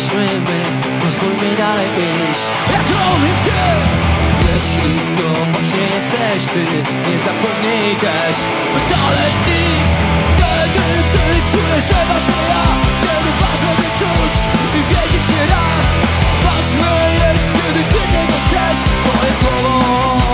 jesteśmy my, pozwól mi dalej iść jako my ty. Jeśli to właśnie jesteś ty, nie zapomnij też, by dalej iść. Wtedy, gdy czujesz, że właśnie ja, wtedy ważne wyczuć i wiedzieć nie raz. Ważne jest, kiedy ty niego chcesz, twoje słowo.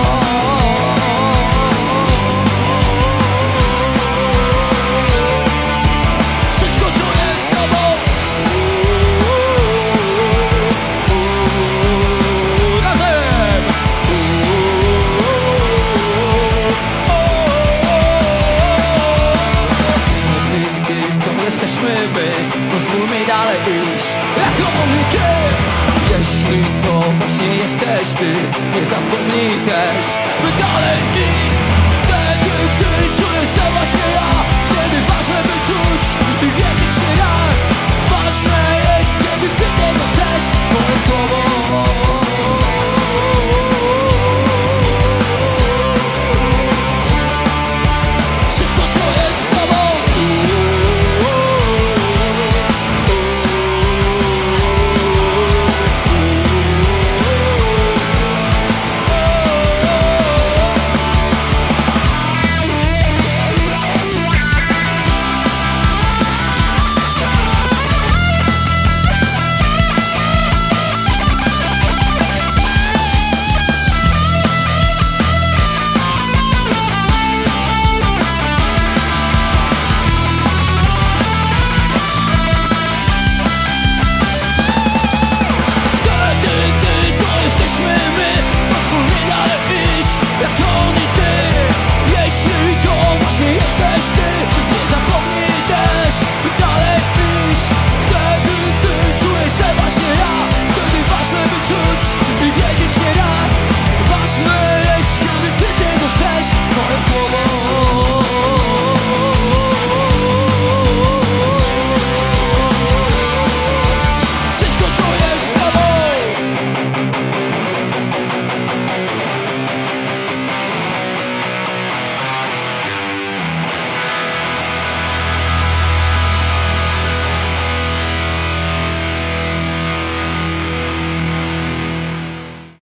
Pozwól mi dalej iść jako my ty. Jeśli to właśnie jesteś ty, nie zapomnij też, by dalej iść.